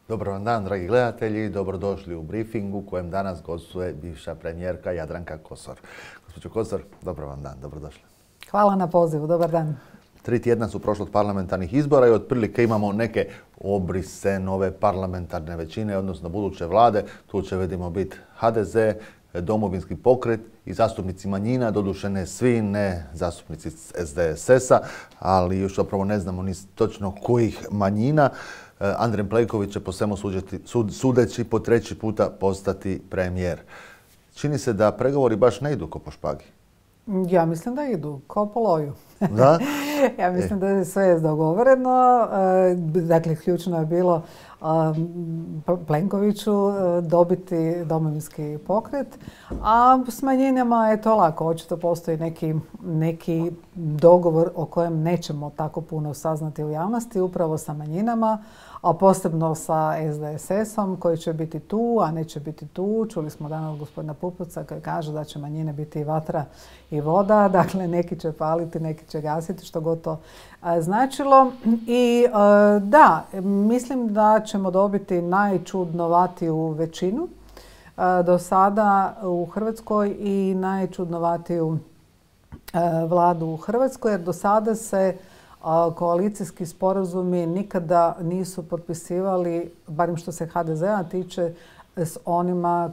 Dobar vam dan, dragi gledatelji. Dobrodošli u briefingu u kojem danas gostuje bivša premijerka Jadranka Kosor. Gospođo Kosor, dobar vam dan, dobrodošli. Hvala na pozivu, dobar dan. 3 tjedna su prošli od parlamentarnih izbora i otprilike imamo neke obrise nove parlamentarne većine, odnosno buduće vlade. Tu će, vidimo, biti HDZ, Domovinski pokret i zastupnici manjina, doduše ne svi, ne zastupnici SDSS-a, ali još zapravo ne znamo ni točno kojih manjina. Andrej Plenković će po svemu sudeći po 3. puta postati premijer. Čini se da pregovori baš ne idu ko po špagi. Ja mislim da idu, kao po loju. Da? Ja mislim da je sve dogovoreno. Dakle, ključno je bilo Plenkoviću dobiti Domovinski pokret, a s manjinama je to lako. Očito postoji neki dogovor o kojem nećemo tako puno saznati u javnosti, upravo sa manjinama, a posebno sa SDSS-om koji će biti tu, a neće biti tu. Čuli smo danas od gospodina Pupovca koji kaže da će manjine biti i vatra i voda. Dakle, neki će paliti, neki će gasiti, što god to značilo. I da, mislim da ćemo dobiti najčudnovatiju većinu do sada u Hrvatskoj i najčudnovatiju vladu u Hrvatskoj, jer do sada se koalicijski sporazumi nikada nisu potpisivali, barem što se HDZ-a tiče, s onima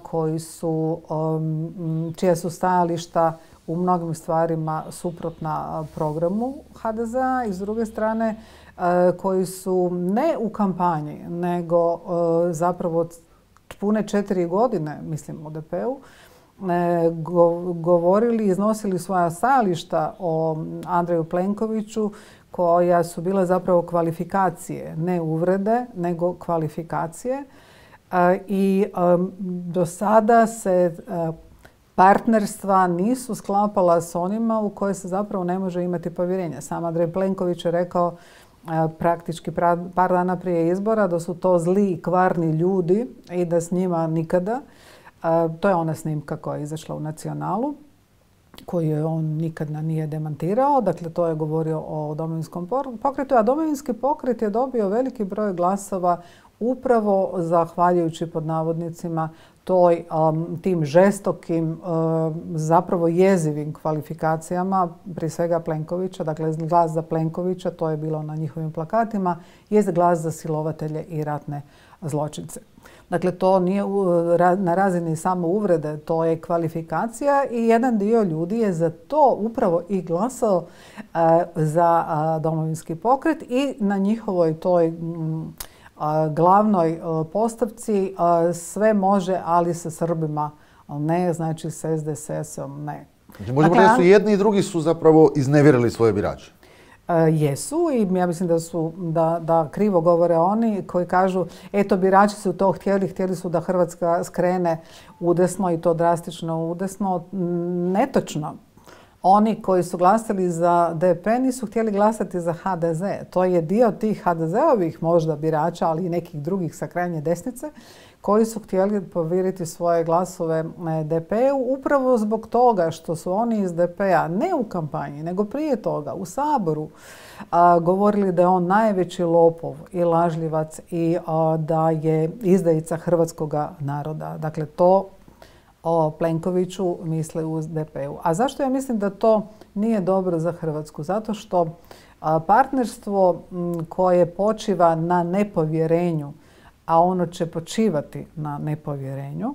čija su stajališta u mnogim stvarima suprotna programu HDZ-a i s druge strane koji su ne u kampanji, nego zapravo pune 4 godine, mislim, u DP-u, govorili, iznosili svoja stajališta o Andreju Plenkoviću koja su bile zapravo kvalifikacije, ne uvrede, nego kvalifikacije. I do sada se partnerstva nisu sklapala s onima u koje se zapravo ne može imati povjerenja. Sam Andrej Plenković je rekao praktički par dana prije izbora da su to zli i kvarni ljudi i da s njima nikada. To je ona snimka koja je izašla u Nacionalu, koju je on nikad nije demantirao. Dakle, to je govorio o Domovinskom pokretu, a Domovinski pokret je dobio veliki broj glasova upravo zahvaljujući, pod navodnicima, tim žestokim, zapravo jezivim kvalifikacijama, prije svega Plenkovića. Dakle, glas za Plenkovića, to je bilo na njihovim plakatima, je glas za silovatelje i ratne zločince. Dakle, to nije na razini samo uvrede, to je kvalifikacija i jedan dio ljudi je za to upravo i glasao za Domovinski pokret i na njihovoj toj glavnoj postavci sve može, ali sa Srbima ne, znači s SDSS-om ne. Znači, možemo reći da su jedni i drugi su zapravo iznevjerili svoje birače. Jesu i ja mislim da krivo govore oni koji kažu eto, birači su to htjeli su da Hrvatska skrene udesno i to drastično udesno. Netočno. Oni koji su glasali za DP nisu htjeli glasati za HDZ. To je dio tih HDZ-ovih možda birača, ali i nekih drugih sa krajnje desnice, koji su htjeli povjeriti svoje glasove DP-u upravo zbog toga što su oni iz DP-a ne u kampanji, nego prije toga u Saboru govorili da je on najveći lopov i lažljivac i da je izdajica hrvatskoga naroda. Dakle, to o Plenkoviću misle u DP-u. A zašto ja mislim da to nije dobro za Hrvatsku? Zato što partnerstvo koje počiva na nepovjerenju, a ono će počivati na nepovjerenju,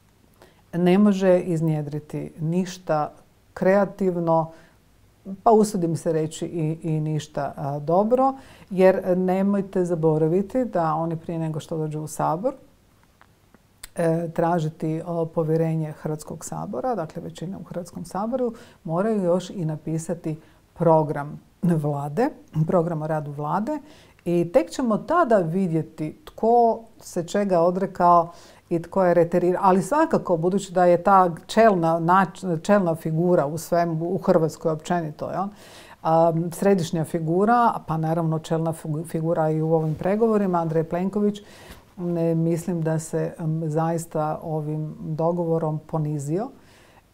ne može iznjedriti ništa kreativno, pa usudim se reći i ništa dobro, jer nemojte zaboraviti da oni prije nego što dođu u Sabor tražiti povjerenje Hrvatskog sabora, dakle većina u Hrvatskom saboru, moraju još i napisati program vlade, program o radu vlade i tek ćemo tada vidjeti tko se čega odrekao i tko je reterirao. Ali svakako, budući da je ta čelna figura u svemu, u Hrvatskoj općenito, središnja figura, pa naravno čelna figura i u ovim pregovorima, Andrej Plenković, mislim da se zaista ovim dogovorom ponizio,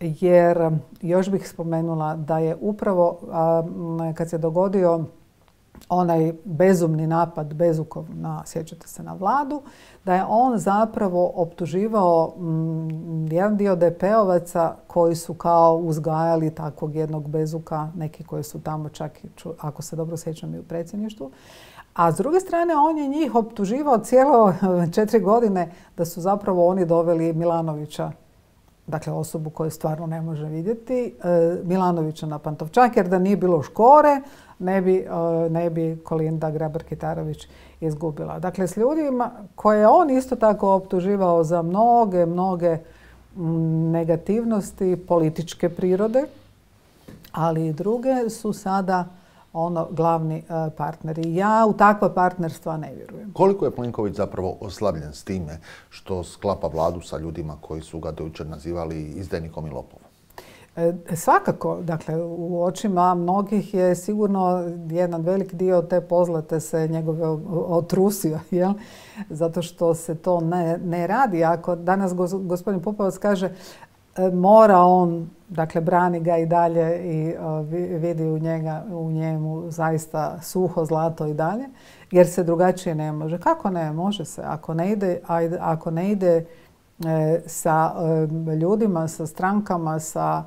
jer još bih spomenula da je upravo kad se dogodio onaj bezumni napad Bezukov sjećate se, na vladu, da je on zapravo optuživao jedan dio DP-ovaca koji su kao uzgajali takvog jednog Bezuka, neki koji su tamo čak, ako se dobro sjećam, i u predsjedništvu. A s druge strane, on je njih optuživao cijelo 4 godine da su zapravo oni doveli Milanovića, dakle osobu koju stvarno ne može vidjeti, Milanovića na Pantovčak, jer da nije bilo Škore, ne bi Kolinda Grabar-Kitarović izgubila. Dakle, s ljudima koje je on isto tako optuživao za mnoge negativnosti političke prirode, ali i druge, su sada glavni partneri. Ja u takva partnerstva ne vjerujem. Koliko je Plenković zapravo oslabljen s time što sklapa vladu sa ljudima koji su ga do jučer nazivali izdajnikom i lopovom? Svakako, dakle, u očima mnogih je sigurno jedan velik dio te pozlate se njegove otrusio, jel? Zato što se to ne radi. Ako danas gospodin Pupovac kaže mora on, dakle, brani ga i dalje i vidi u njemu zaista suho zlato i dalje, jer se drugačije ne može. Kako ne? Može se. Ako ne ide sa ljudima, sa strankama,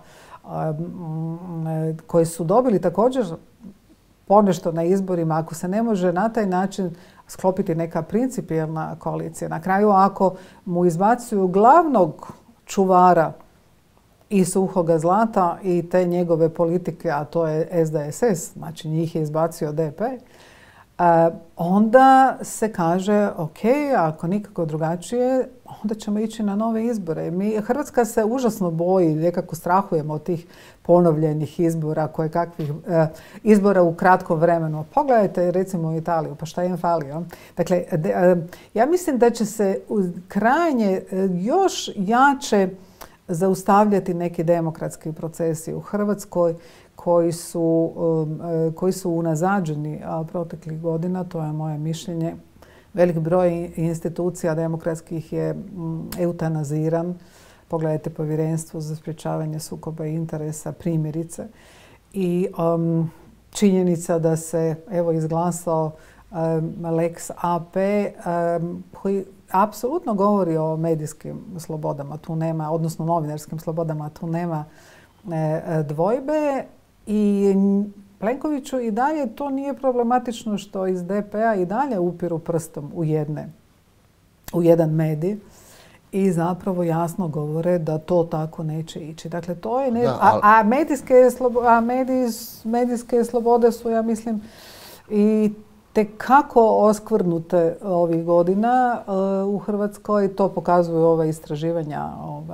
koji su dobili također ponešto na izborima, ako se ne može na taj način sklopiti neka principijelna koalicija. Na kraju, ako mu izbacuju glavnog čuvara i suhoga zlata i te njegove politike, a to je SDSS, znači njih je izbacio DP, onda se kaže, ok, ako nikako drugačije, onda ćemo ići na nove izbore. Hrvatska se užasno boji, nekako strahujemo od tih ponovljenih izbora, kakvih izbora u kratkom vremenu. Pogledajte recimo u Italiju, pa šta im fali? Dakle, ja mislim da će se krajnje još jače zaustavljati neki demokratski procesi u Hrvatskoj koji su unazađeni proteklih godina, to je moje mišljenje. Velik broj institucija demokratskih je eutanaziran. Pogledajte Povjerenstvo za sprječavanje sukoba interesa, primjerice. I činjenica da se izglasao Lex AP koji apsolutno govori o medijskim slobodama, tu nema, odnosno novinarskim slobodama, tu nema dvojbe. I Plenkoviću i dalje to nije problematično što iz DP-a i dalje upiru prstom u jedan medij i zapravo jasno govore da to tako neće ići. Dakle, to je medijske slobode su, ja mislim, i tekako oskvrnute ovih godina u Hrvatskoj. To pokazuju ova istraživanja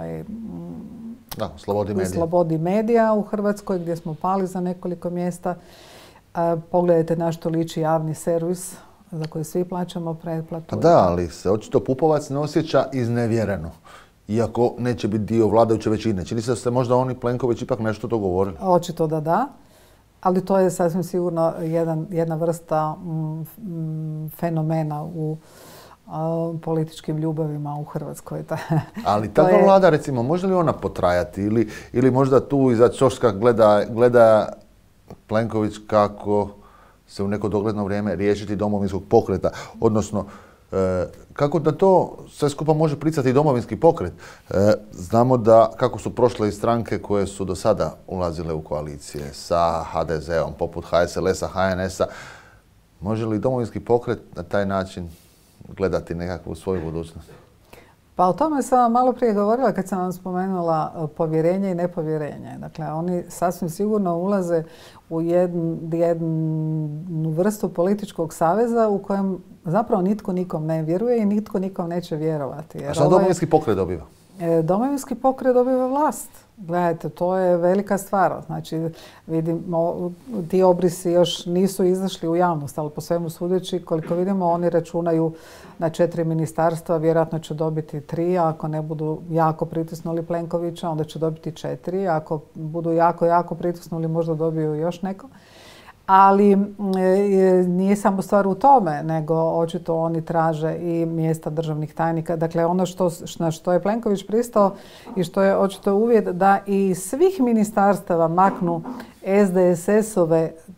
slobodi medija u Hrvatskoj, gdje smo pali za nekoliko mjesta. Pogledajte na što liči javni servis za koji svi plaćamo pretplatu. Da, ali se očito Pupovac ne osjeća iznevjereno, iako neće biti dio vladajuće većine. Čini se da ste možda on i Plenković ipak nešto dogovorili. Očito da, ali to je sasvim sigurno jedna vrsta fenomena u političkim ljubavima u Hrvatskoj. Ali takva vlada, recimo, može li ona potrajati? Ili možda tu iza ćoška gleda Plenković kako se u neko dogledno vrijeme riješiti Domovinskog pokreta? Odnosno, kako da to sve skupa može pricati Domovinski pokret? Znamo da kako su prošle i stranke koje su do sada ulazile u koalicije sa HDZ-om, poput HSLS-a, HNS-a. Može li Domovinski pokret na taj način gledati nekakvu svoju budućnost? Pa o tome sam vam malo prije govorila kad sam vam spomenula povjerenje i nepovjerenje. Dakle, oni sasvim sigurno ulaze u jednu vrstu političkog saveza u kojem zapravo nitko nikom ne vjeruje i nitko nikom neće vjerovati. A što Domovinski pokret dobiva? Domovinski pokret dobiva vlast. Gledajte, to je velika stvar. Znači, vidimo, ti obrisi još nisu izašli u javnost, ali po svemu sudeći, koliko vidimo, oni računaju na 4 ministarstva, vjerojatno će dobiti 3, a ako ne budu jako pritisnuli Plenkovića, onda će dobiti 4, ako budu jako pritisnuli, možda dobiju još neko. Ali nije samo stvar u tome, nego očito oni traže i mjesta državnih tajnika. Dakle, ono na što je Plenković pristao i što je očito uvjet da i svih ministarstava maknu SDSS-ove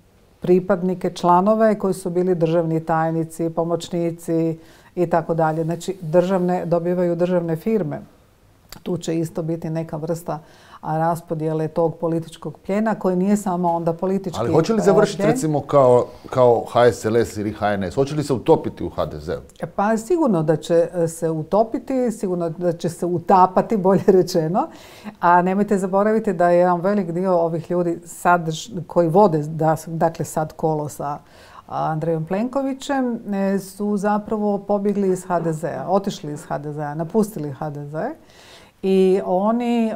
pripadnike, članove koji su bili državni tajnici, pomoćnici i tako dalje. Znači, dobivaju državne firme. Tu će isto biti neka vrsta raspodjele tog političkog plijena koji nije samo onda politički Ali hoće li završiti plijen? recimo kao HSLS ili HNS? Hoće li se utopiti u HDZ-u? Pa sigurno da će se utopiti, sigurno da će se utapati, bolje rečeno. A nemojte zaboraviti da je jedan velik dio ovih ljudi koji vode dakle sad kolo sa Andrejom Plenkovićem su zapravo pobjegli iz HDZ-a, otišli iz HDZ-a, napustili HDZ. I oni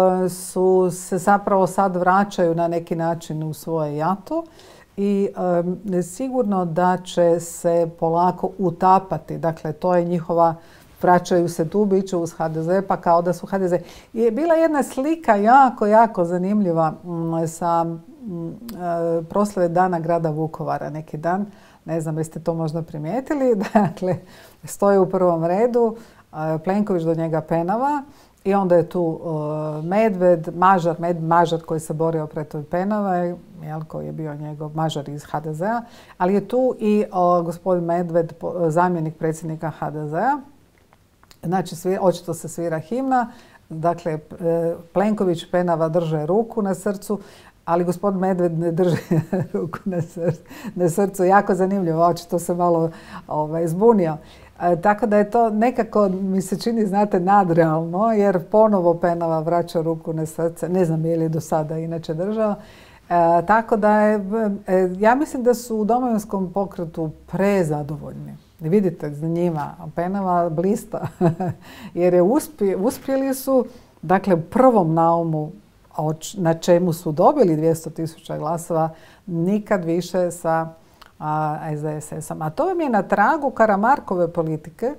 se zapravo sad vraćaju na neki način u svoje jato i sigurno da će se polako utapati. Dakle, to je njihova, vraćaju se tu, bit će uz HDZ, pa kao da su HDZ. Je bila jedna slika jako zanimljiva sa proslave Dana grada Vukovara neki dan. Ne znam, jeste to možda primijetili. Dakle, stoje u prvom redu, Plenković do njega penava. I onda je tu Medved, Mažar koji se borio protiv Penave, koji je bio njegov Mažar iz HDZ-a, ali je tu i gospodin Medved, zamjenik predsjednika HDZ-a. Znači, očito se svira himna. Dakle, Plenković i Penava drže ruku na srcu, ali gospodin Medved ne drži ruku na srcu. Jako zanimljivo, očito se malo zbunio. Tako da je to nekako, mi se čini, znate, nadrealno, jer ponovo Penava vraća ruku na srce. Ne znam je li do sada inače držao. Tako da ja mislim da su u Domovinskom pokretu prezadovoljni. Vidite, za njima Penava blista, jer uspjeli su, dakle, prvom naumu na čemu su dobili 200.000 glasova, nikad više sa SDSS-om. A to vam je na tragu Karamarkove politike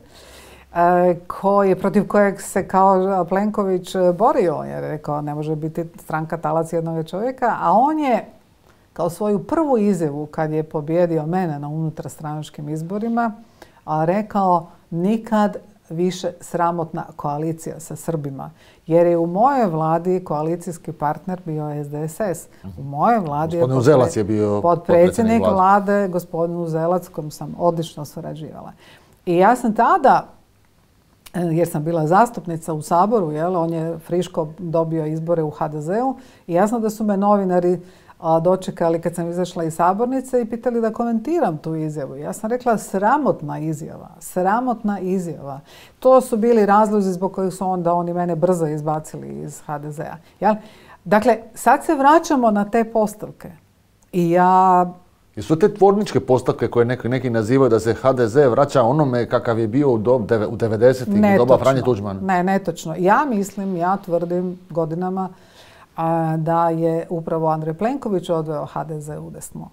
protiv kojeg se kao Plenković borio, jer je rekao ne može biti stranka talac jednog čovjeka, a on je kao svoju prvu izjavu kad je pobijedio mene na unutarstranačkim izborima rekao nikad više sramotna koalicija sa Srbima. Jer je u mojoj vladi koalicijski partner bio SDSS. U mojoj vladi gospodin Uzelac je bio potpredsjednik vlade, gospodin Uzelac, s kojim sam odlično surađivala. I ja sam tada, jer sam bila zastupnica u Saboru, on je friško dobio izbore u HDZ-u i jasno da su me novinari dočekali kad sam izašla iz sabornice i pitali da komentiram tu izjavu. Ja sam rekla sramotna izjava. To su bili razlozi zbog kojih su onda oni mene brzo izbacili iz HDZ-a. Dakle, sad se vraćamo na te postavke. Jesu te tvorničke postavke koje neki nazivaju da se HDZ vraća onome kakav je bio u 90-ih doba Franje Tuđmana? Ne, netočno. Ja tvrdim godinama da je upravo Andrej Plenković odveo HDZ u desno.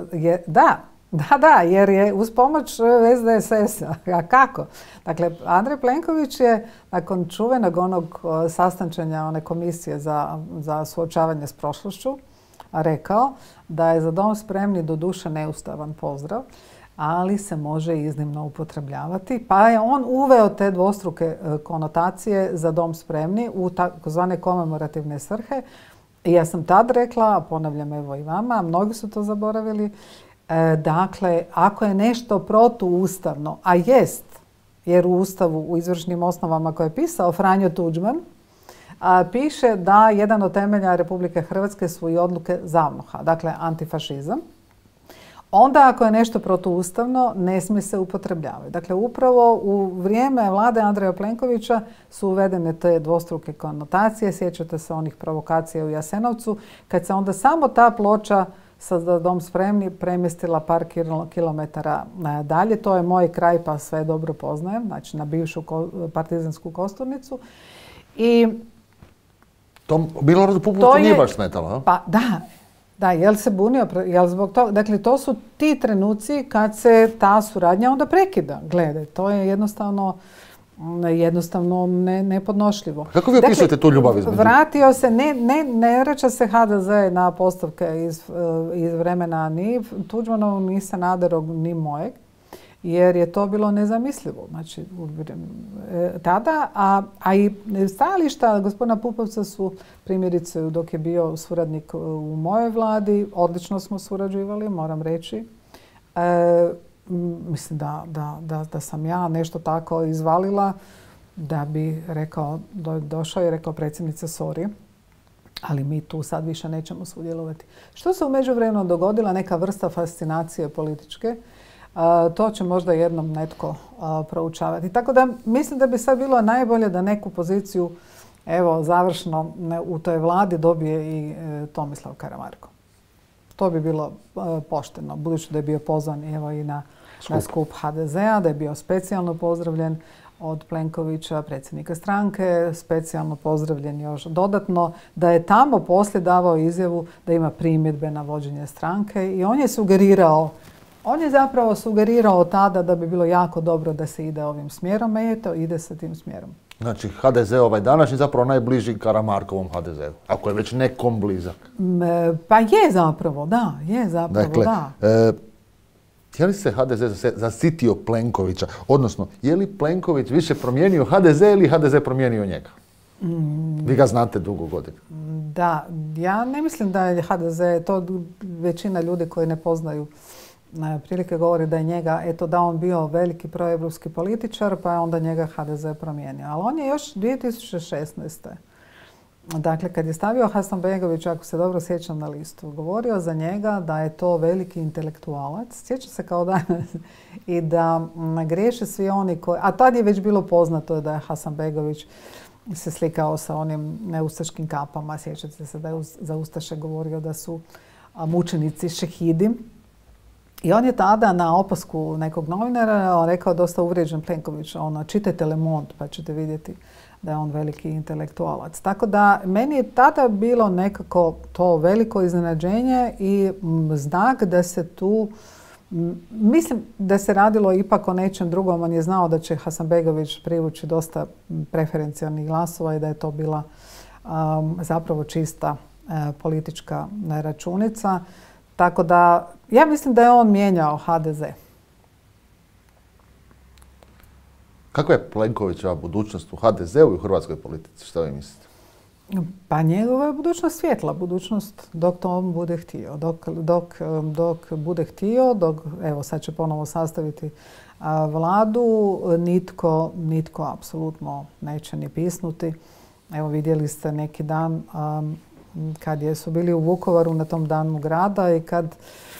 Da, jer je uz pomoć SDSS-a. A kako? Dakle, Andrej Plenković je nakon čuvenog onog sastančenja one komisije za suočavanje s prošlošću rekao da je Za dom spremni doduše neustavan pozdrav, ali se može iznimno upotrebljavati. Pa je on uveo te dvostruke konotacije Za dom spremni u takozvane komemorativne svrhe. I ja sam tad rekla, a ponavljam evo i vama, mnogi su to zaboravili, dakle, ako je nešto protuustavno, a jest, jer u Ustavu, u izvršnim osnovama koje je pisao Franjo Tuđman, piše da jedan od temelja Republike Hrvatske su i odluke ZAVNOH-a, dakle antifašizam. Onda ako je nešto protuustavno, ne smije se upotrebljavati. Dakle, upravo u vrijeme vlade Andreja Plenkovića su uvedene te dvostruke konotacije. Sjećate se onih provokacija u Jasenovcu, kad se onda samo ta ploča sa Za dom spremni premjestila par kilometara dalje. To je moj kraj, pa sve dobro poznajem, znači na bivšu partizansku Kosturnicu. I to Miloradu Pupovcu nije baš smetalo? Pa da, jel se bunio, jel zbog toga? Dakle, to su ti trenuci kad se ta suradnja onda prekida. Gledaj, to je jednostavno nepodnošljivo. Kako vi opisujete tu ljubav između? Vratio se, ne vraća se HDZ na postavke iz vremena ni Tuđmanovog, ni Sanaderovog, ni mojeg. jer je to bilo nezamislivo. Znači, tada, a i stajališta gospodina Pupovca su, primjerice, dok je bio suradnik u mojoj vladi, odlično smo surađivali, moram reći. Mislim da sam ja nešto tako izvalila, da bi rekao, došao i rekao predsjednice sorry, ali mi tu sad više nećemo sudjelovati. Što se u međuvremenu dogodila, neka vrsta fascinacije političke, to će možda jednom netko proučavati. Tako da mislim da bi sad bilo najbolje da neku poziciju, evo, završno u toj vladi dobije i Tomislav Karamarko. To bi bilo pošteno, budući da je bio pozvan evo i na skup HDZ-a, da je bio specijalno pozdravljen od Plenkovića, predsjednika stranke, specijalno pozdravljen još dodatno, da je tamo poslije davao izjavu da ima primjedbe na vođenje stranke i on je zapravo sugerirao tada da bi bilo jako dobro da se ide ovim smjerom i eto, ide se tim smjerom. Znači, HDZ ovaj današnji zapravo najbliži Karamarkovom HDZ-u, ako je već nekom blizak. Pa je zapravo, da. Dakle, je li se HDZ zasitio Plenkovića? Odnosno, je li Plenković više promijenio HDZ ili HDZ promijenio njega? Vi ga znate dugo godina. Da, ja ne mislim da je HDZ, to većina ljudi koji ne poznaju prilike govori da je njega, eto da on bio veliki proevropski političar, pa je onda njega HDZ promijenio. Ali on je još 2016. Dakle, kad je stavio Hasanbegović, ako se dobro sjećam na listu, govorio za njega da je to veliki intelektualac, sjeća se kao danas, i da griješe svi oni koji... A tad je već bilo poznato da je Hasanbegović se slikao sa onim neustaškim kapama. Sjećate se da je za ustaše govorio da su mučenici šehidi. I on je tada na opasku nekog novinara rekao dosta uvrijeđen Plenković, čitajte Le Monde pa ćete vidjeti da je on veliki intelektualac. Tako da meni je tada bilo nekako to veliko iznenađenje i znak da se tu, mislim da se radilo ipak o nečem drugom. On je znao da će Hasanbegović privući dosta preferencijalnih glasova i da je to bila zapravo čista politička računica. Tako da ja mislim da je on mijenjao HDZ. Kakva je Plenkovićeva budućnost u HDZ-u i u hrvatskoj politici? Što vi mislite? Pa njegova je budućnost svjetla, budućnost dok to on bude htio. Dok bude htio, evo sad će ponovo sastaviti vladu, nitko apsolutno neće ni pisnuti. Evo vidjeli ste neki dan kad su bili u Vukovaru na tom danu grada i kad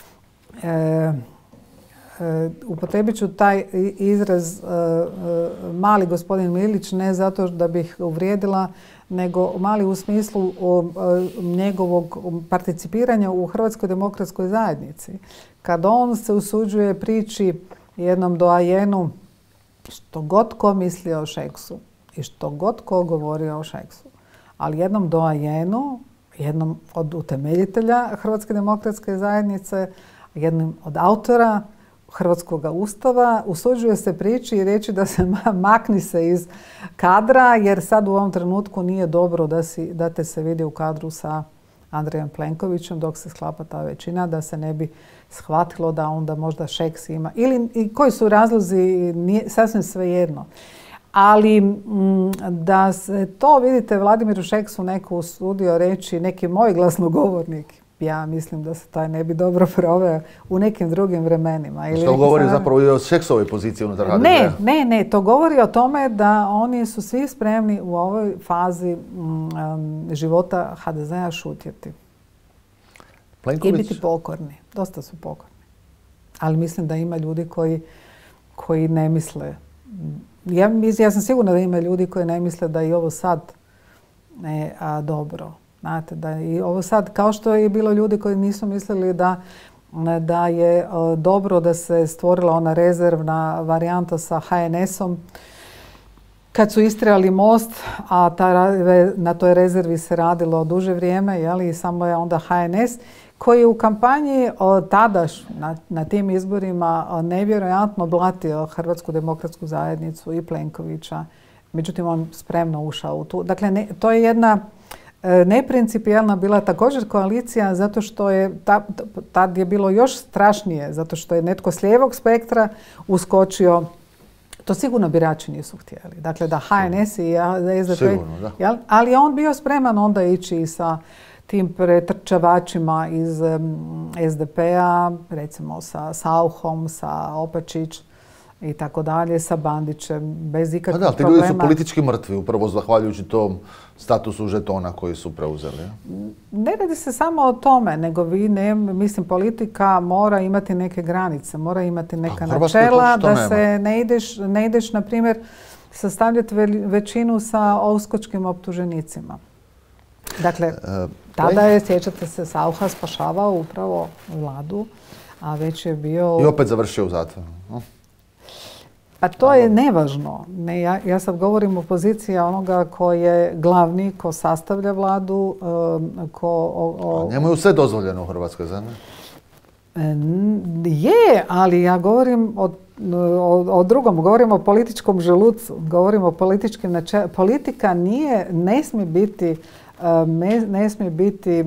upotrijebit ću taj izraz mali gospodin Milić, ne zato da bih uvrijedila, nego mali u smislu njegovog participiranja u Hrvatskoj demokratskoj zajednici. Kad on se usuđuje priči jednom doajenu što god ko misli o Šeksu i što god ko govori o Šeksu, ali jednom doajenu, jednom od utemeljitelja Hrvatske demokratske zajednice, jednim od autora Hrvatskog ustava, usuđuje se priči i reći da se makni se iz kadra, jer sad u ovom trenutku nije dobro da te se vidi u kadru sa Andrejom Plenkovićem dok se sklapa ta većina, da se ne bi shvatilo da onda možda Šeks ima. Ili koji su razlozi, sasvim svejedno. Ali da se to, vidite, Vladimiru Šeksu neko usudio reći, neki moj glasnogovornik, ja mislim da se taj ne bi dobro proveo u nekim drugim vremenima. Što govori zapravo i o Šeksovoj poziciji unutar HDZ-a? Ne, to govori o tome da oni su svi spremni u ovoj fazi života HDZ-a šutjeti. I biti pokorni. Dosta su pokorni. Ali mislim da ima ljudi koji ne misle. Ja sam sigurna da ima ljudi koji ne misle da i ovo sad dobro. Znate, da i ovo sad, kao što je bilo ljudi koji nisu mislili da je dobro da se stvorila ona rezervna varijanta sa HNS-om kad su istrali most, a na toj rezervi se radilo duže vrijeme, i samo je onda HNS koji je u kampanji tadaš na tim izborima nevjerojatno blatio Hrvatsku demokratsku zajednicu i Plenkovića. Međutim, on spremno ušao u tu. Dakle, to je jedna neprincipijelna bila također koalicija zato što je, tad je bilo još strašnije, zato što je netko s lijevog spektra uskočio. To sigurno birači nisu htjeli. Dakle, da HNS i SDP, sigurno, da. Ali on bio spreman onda ići i sa tim pretrčavačima iz SDP-a, recimo sa Sauchom, sa Opačić i tako dalje, sa Bandićem, bez ikakvih problema. Ti ljudi su politički mrtvi, upravo zahvaljujući tom statusu žetona koji su preuzeli. Ne radi se samo o tome, nego mislim, politika mora imati neke granice, mora imati neka načela, da se ne ideš, na primjer, sastavljati većinu sa uskočkim optuženicima. Dakle, tada je, sjećate se, Saucha spašavao upravo vladu, a već je bio... I opet završio u zatvoru. Pa to je nevažno. Ja sad govorim o poziciji onoga ko je glavni, ko sastavlja vladu, njemu je sve dozvoljeno u Hrvatskoj, zar ne? Je, ali ja govorim o drugom. Govorim o političkom želucu. Govorim o političkim načelima. Politika ne smije biti,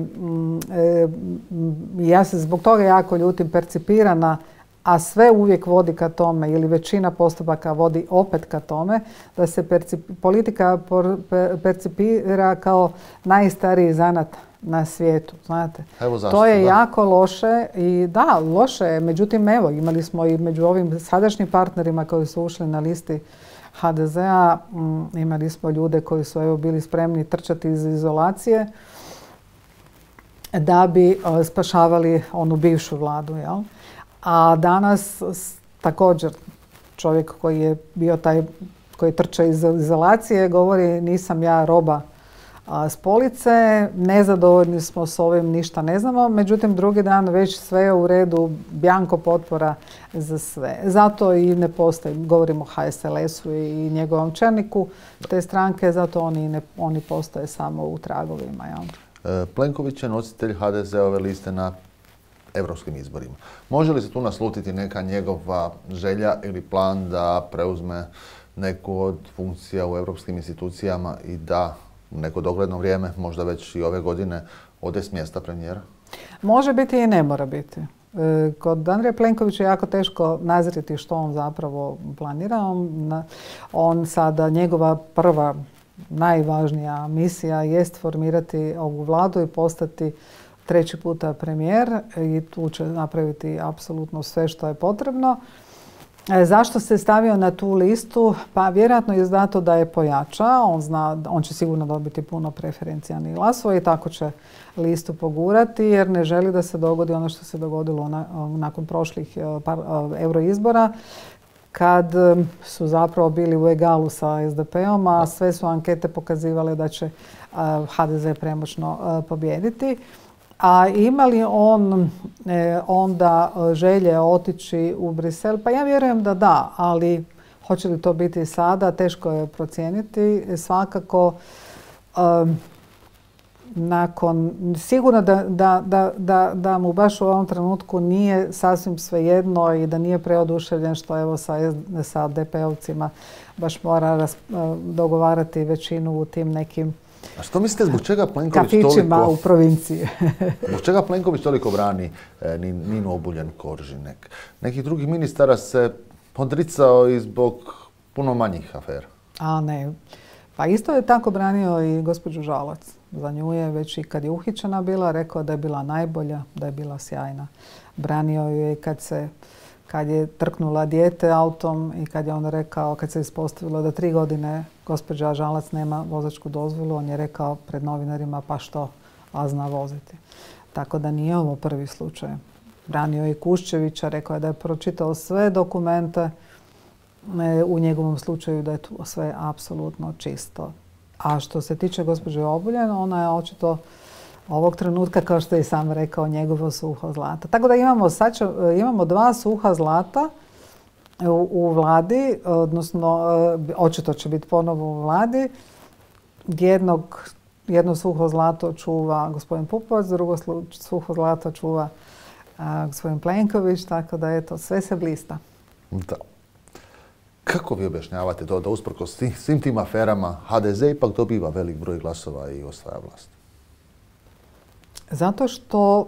ja se zbog toga jako ljutim, percipirana, a sve uvijek vodi ka tome, ili većina postupaka vodi opet ka tome, da se politika percipira kao najstariji zanat na svijetu, znate. To je jako loše i da, loše je. Međutim, evo, imali smo i među ovim sadašnjim partnerima koji su ušli na listi HDZ-a, imali smo ljude koji su bili spremni trčati iz izolacije da bi spašavali onu bivšu vladu, jel? A danas također čovjek koji je bio taj koji trče iz izolacije govori nisam ja roba s police, nezadovoljni smo s ovim, ništa ne znamo. Međutim, drugi dan već sve je u redu, bjanko potpora za sve. Zato i ne postoji, govorimo o HSLS-u i njegovom čelniku te stranke, zato oni postoje samo u tragovima. Ja. Plenković je nositelj HDZ-ove liste na europskim izborima. Može li se tu naslutiti neka njegova želja ili plan da preuzme neku od funkcija u europskim institucijama i da u neko dogledno vrijeme, možda već i ove godine, ode s mjesta premijera? Može biti i ne mora biti. Kod Andreja Plenkovića je jako teško nazriti što on zapravo planira. On sada, njegova prva, najvažnija misija jest formirati ovu vladu i postati treći puta premijer i tu će napraviti apsolutno sve što je potrebno. Zašto se stavio na tu listu? Pa vjerojatno je zato da je pojača. On će sigurno dobiti puno preferencijalnih glasova i tako će listu pogurati jer ne želi da se dogodi ono što se dogodilo nakon prošlih euroizbora kad su zapravo bili u egalu sa SDP-om, a sve su ankete pokazivale da će HDZ premoćno pobijediti. A ima li on onda želje otići u Brisel? Pa ja vjerujem da da, ali hoće li to biti sada, teško je procijeniti. Svakako, sigurno da mu baš u ovom trenutku nije sasvim svejedno i da nije preoduševljen što evo sa DP-ovcima baš mora dogovarati većinu u tim nekim a što mislite, zbog čega Plenković kafićima u provinciji? Zbog čega Plenković toliko brani Ninu Obuljen-Koržinek? Nekih drugih ministara se odricao i zbog puno manjih afera. A ne. Pa isto je tako branio i gospođu Žalac. Za nju je već i kad je uhićena bila, rekao da je bila najbolja, da je bila sjajna. Branio ju je kad je trknula dijete autom i kad je on rekao, kad se ispostavilo da 3 godine gospođa Žalac nema vozačku dozvolu, on je rekao pred novinarima pa što, a zna voziti. Tako da nije ovo prvi slučaj. Branio je i Kuščevića, rekao je da je pročitao sve dokumente u njegovom slučaju, da je tu sve apsolutno čisto. A što se tiče gospođe Obuljen, ona je očito ovog trenutka, kao što je i sam rekao, njegovo suho zlato. Tako da imamo 2 suha zlata u vladi, odnosno očito će biti ponovo u vladi. Jedno suho zlato čuva gospodin Pupovac, drugo suho zlato čuva gospodin Plenković, tako da eto, sve se blista. Da. Kako vi objašnjavate to da usprkos svim tim aferama HDZ ipak dobiva velik broj glasova i osvaja vlast? Zato što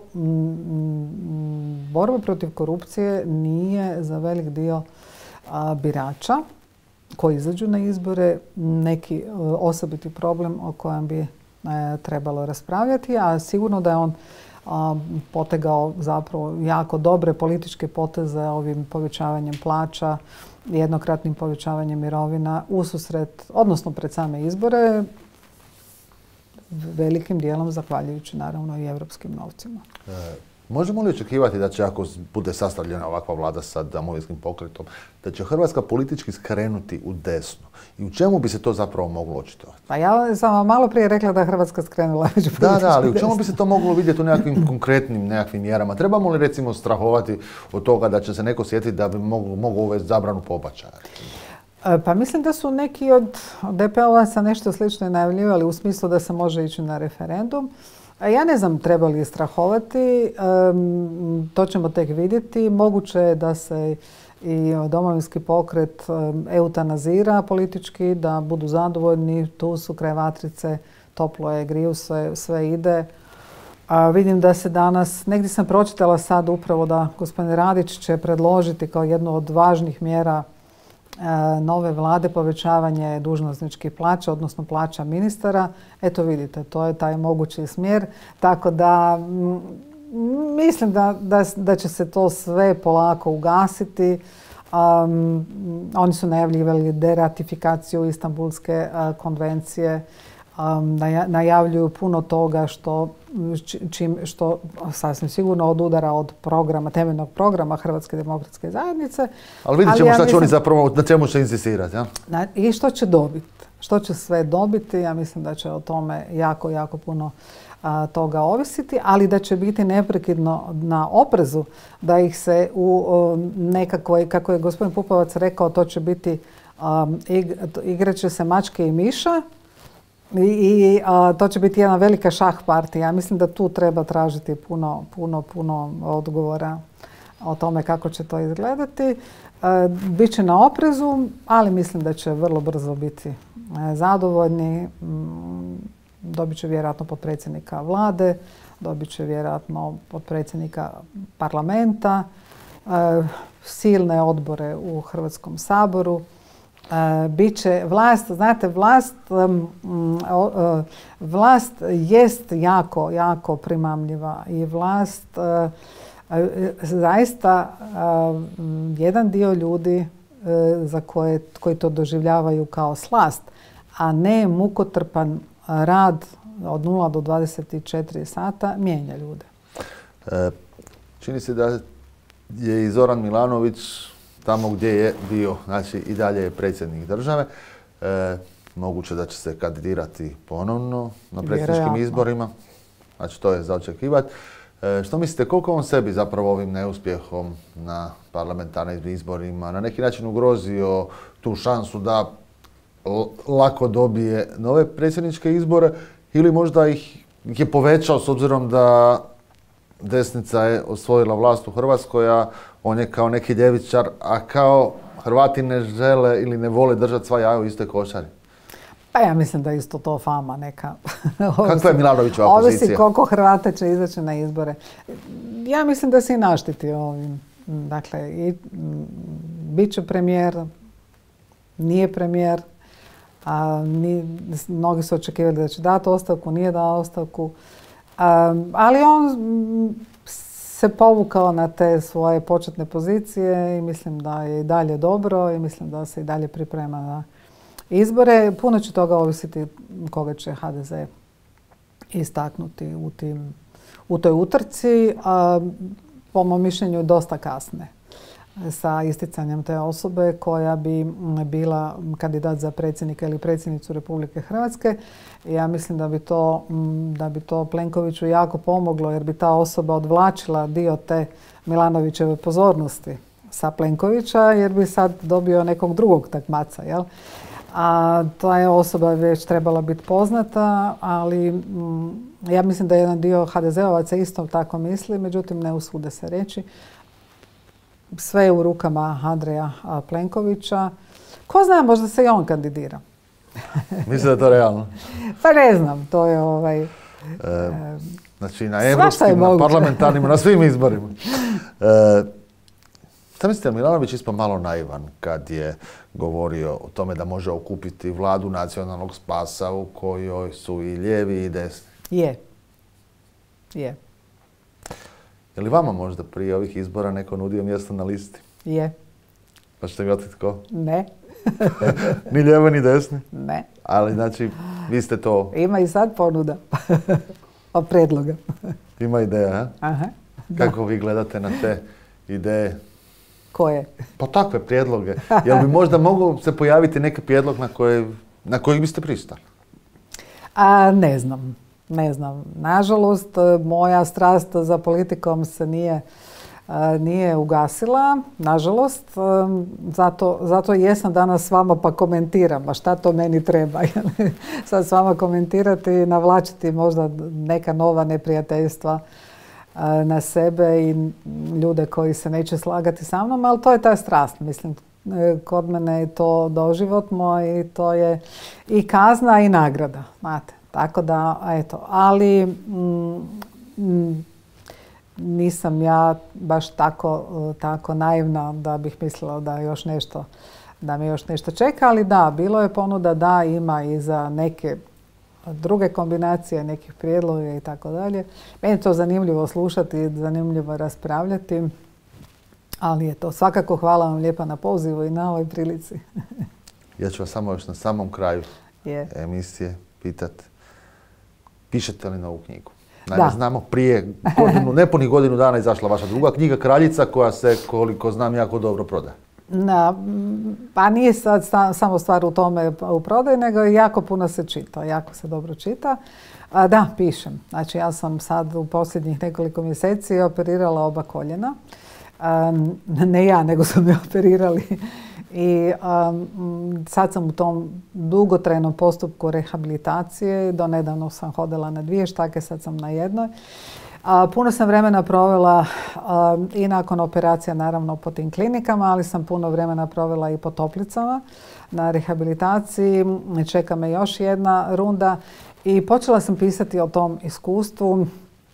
borba protiv korupcije nije za velik dio birača koji izađu na izbore neki osobiti problem o kojem bi trebalo raspravljati, a sigurno da je on potegao zapravo jako dobre političke poteze ovim povećavanjem plaća, jednokratnim povećavanjem mirovina ususret, odnosno pred same izbore, velikim dijelom zahvaljujući naravno i europskim novcima. Možemo li očekivati da će, ako bude sastavljena ovakva vlada sa domovinskim pokretom, da će Hrvatska politički skrenuti u desno? I u čemu bi se to zapravo moglo očitovati? Pa ja sam vam malo prije rekla da je Hrvatska skrenula među politički desno. Da, ali u čemu bi se to moglo vidjeti u nekakvim konkretnim nekakvim mjerama? Trebamo li recimo strahovati od toga da će se neko sjetiti da bi mogao uvesti zabranu pobačaja? Pa mislim da su neki od DP-ovaca nešto slično najavljivali u smislu da se može ići na referendum. Ja ne znam treba li strahovati, to ćemo tek vidjeti. Moguće je da se i domovinski pokret eutanazira politički, da budu zadovoljni, tu su kraj vatrice, toplo je, griju se, sve ide. Vidim da se danas, negdje sam pročitala sad upravo da gospodin Radić će predložiti kao jednu od važnih mjera nove vlade povećavanje dužnosničkih plaća, odnosno plaća ministara. Eto vidite, to je taj mogući smjer. Tako da mislim da će se to sve polako ugasiti. Oni su najavljivali deratifikaciju Istanbulske konvencije. Najavljuju puno toga što sasvim sigurno odudara od programa, temeljnog programa Hrvatske demokratske zajednice. Ali vidjet ćemo šta će oni zapravo, na čemu će insistirati. Ja? I što će dobiti. Što će sve dobiti, ja mislim da će o tome jako, jako puno toga ovisiti, ali da će biti neprekidno na oprezu, da ih se u nekakvoj, kako je gospodin Pupovac rekao, to će biti, igrat će se mačke i miša, i to će biti jedna velika šah partija. Ja mislim da tu treba tražiti puno odgovora o tome kako će to izgledati. Biće na oprezu, ali mislim da će vrlo brzo biti zadovoljni. Dobit će vjerojatno potpredsjednika vlade, dobit će vjerojatno potpredsjednika parlamenta, silne odbore u Hrvatskom saboru. Biće vlast, znate, vlast jest jako, jako primamljiva i vlast zaista jedan dio ljudi koji to doživljavaju kao slast, a ne mukotrpan rad od 0 do 24 sata mijenja ljude. Čini se da je i Zoran Milanović tamo gdje je bio, znači i dalje je predsjednik države. Moguće da će se kandidirati ponovno na predsjedničkim izborima. Znači to je za očekivati. Što mislite, koliko on sebi zapravo ovim neuspjehom na parlamentarnim izborima na neki način ugrozio tu šansu da lako dobije nove predsjedničke izbore ili možda ih je povećao s obzirom da desnica je osvojila vlast u Hrvatskoj, a on je kao neki ljevičar, a kao Hrvati ne žele ili ne vole držati sva jaja u istoj košari? Pa ja mislim da je isto to fama neka. Kakva je Milanovićeva pozicija? Ovisi koliko Hrvata će izaći na izbore. Ja mislim da se i naštiti ovim. Dakle, bit će premijer, nije premijer, mnogi su očekivali da će dati ostavku, nije dao ostavku. Ali on se povukao na te svoje početne pozicije i mislim da je i dalje dobro i mislim da se i dalje priprema na izbore. Puno će toga ovisiti koga će HDZ istaknuti u toj utrci. Po mom mišljenju dosta kasne sa isticanjem te osobe koja bi bila kandidat za predsjednika ili predsjednicu Republike Hrvatske. Ja mislim da bi to Plenkoviću jako pomoglo jer bi ta osoba odvlačila dio te Milanovićeve pozornosti sa Plenkovića jer bi sad dobio nekog drugog takmaca. Jel? A ta je osoba već trebala biti poznata, ali ja mislim da jedan dio HDZ-ovaca isto tako misli, međutim ne usude se reći. Sve je u rukama Andreja Plenkovića. Ko zna, možda se i on kandidira. Mislim da je to realno? Pa ne znam, to je Znači na europskim, na parlamentarnim, na svim izborima. Šta mislite, Milanović ispao malo naivan kad je govorio o tome da može okupiti vladu nacionalnog spasa u kojoj su i lijevi i desni? Je. Je li vama možda prije ovih izbora neko nudio mjesto na listi? Je. Pa ćete mi otkriti tko? Ne. Ni lijevo ni desni? Ne. Ali znači, vi ste to... Ima i sad ponuda. O predloga. Ima ideja, a? Aha. Kako vi gledate na te ideje? Koje? Pa takve prijedloge. Jel bi možda mogao se pojaviti neki prijedlog na koji biste pristali? Ne znam. Nažalost, moja strast za politikom se nije ugasila, nažalost. Zato jesam danas s vama pa komentiram. A šta to meni treba? Sad s vama komentirati i navlačiti možda neka nova neprijateljstva na sebe i ljude koji se neće slagati sa mnom, ali to je ta strast. Mislim, kod mene je to doživotno i to je i kazna i nagrada, znate. Tako da, eto, ali nisam ja baš tako naivna da bih mislila da me još nešto čeka, ali da, bilo je ponuda da ima i za neke druge kombinacije, nekih prijedloga i tako dalje. Meni je to zanimljivo slušati, zanimljivo raspravljati, ali je to svakako hvala vam lijepa na pozivu i na ovoj prilici. Ja ću vas samo još na samom kraju emisije pitati, pišete li novu knjigu? Naime, znamo prije nepunih godinu dana izašla vaša druga knjiga Kraljica koja se, koliko znam, jako dobro prodaje. Pa nije sad samo stvar u tome u prodaji, nego jako puno se čita, jako se dobro čita. Da, pišem. Znači ja sam sad u posljednjih nekoliko mjeseci operirala oba koljena. Ne ja, nego su mi operirali. I sad sam u tom dugotrajnom postupku rehabilitacije. Do nedavno sam hodala na 2 štake, sad sam na 1. Puno sam vremena provela i nakon operacija naravno po tim klinikama, ali sam puno vremena provela i po toplicama na rehabilitaciji. Čeka me još jedna runda i počela sam pisati o tom iskustvu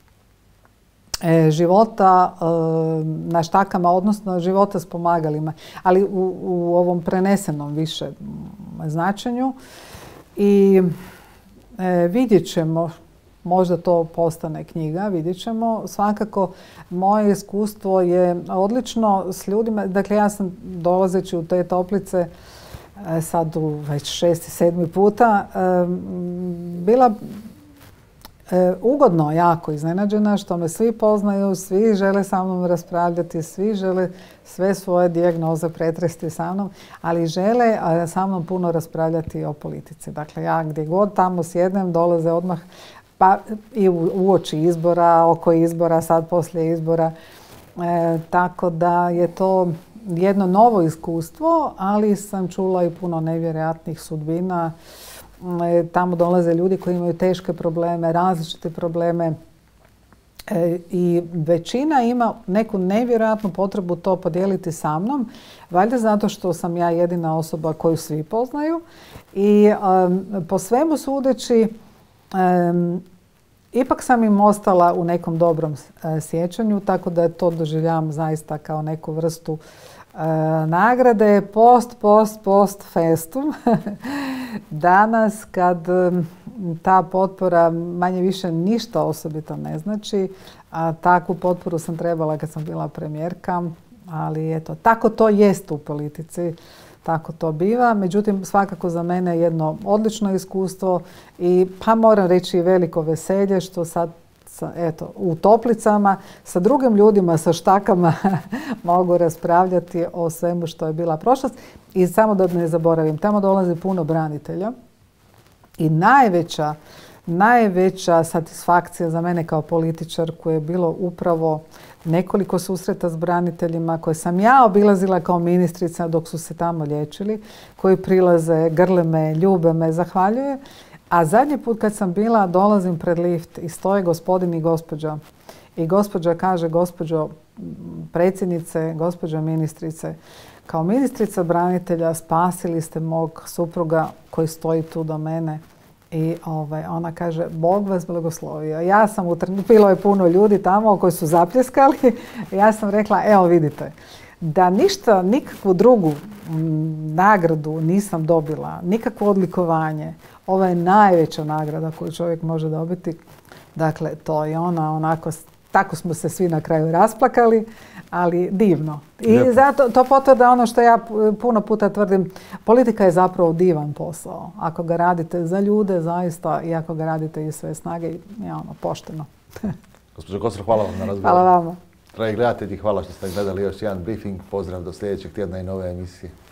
života na štakama, odnosno života s pomagalima, ali u ovom prenesenom više značenju. I vidjet ćemo, možda to postane knjiga, vidjet ćemo. Svakako, moje iskustvo je odlično s ljudima. Dakle, ja sam dolazeći u te toplice sad već 6. i 7. puta bila ugodno jako iznenađena što me svi poznaju, svi žele sa mnom raspravljati, svi žele sve svoje dijagnoze pretresti sa mnom, ali žele sa mnom puno raspravljati o politici. Dakle, ja gdje god tamo sjednem, dolaze odmah pa i uoči izbora, oko izbora, sad poslije izbora. Tako da je to jedno novo iskustvo, ali sam čula i puno nevjerojatnih sudbina. Tamo dolaze ljudi koji imaju teške probleme, različite probleme i većina ima neku nevjerojatnu potrebu to podijeliti sa mnom, valjda zato što sam ja jedina osoba koju svi poznaju i po svemu sudeći ipak sam im ostala u nekom dobrom sjećanju, tako da to doživljavam zaista kao neku vrstu nagrade post festum. Danas kad ta potpora manje više ništa osobito ne znači, a takvu potporu sam trebala kad sam bila premijerka, ali eto, tako to jest u politici, tako to biva. Međutim, svakako za mene je jedno odlično iskustvo i pa moram reći veliko veselje što sad u toplicama sa drugim ljudima, sa štakama mogu raspravljati o svemu što je bila prošlost. I samo da ne zaboravim, tamo dolazi puno branitelja i najveća satisfakcija za mene kao političarku je bilo upravo nekoliko susreta s braniteljima koje sam ja obilazila kao ministrica dok su se tamo liječili, koji prilaze, grle me, ljube me, zahvaljuje. A zadnji put kad sam bila, dolazim pred lift i stoje gospodin i gospođa. I gospođa kaže, gospođo predsjednice, gospođo ministrice, kao ministrica branitelja spasili ste mog supruga koji stoji tu do mene I ona kaže, Bog vas blagoslovio. Ja sam bilo je puno ljudi tamo koji su zapljeskali. Ja sam rekla, evo vidite, da ništa, nikakvu drugu nagradu nisam dobila, nikakvo odlikovanje. Ovo je najveća nagrada koju čovjek može dobiti. Dakle, to je ona onako, tako smo se svi na kraju rasplakali, ali divno. I zato to potvrda ono što ja puno puta tvrdim, politika je zapravo divan posao. Ako ga radite za ljude, zaista, i ako ga radite iz sve snage, je ono pošteno. Gospođo Kosor, hvala vam na razgovoru. Hvala vama. Dragi gledatelji, hvala što ste gledali još jedan briefing. Pozdrav do sljedećeg tjedna i nove emisije.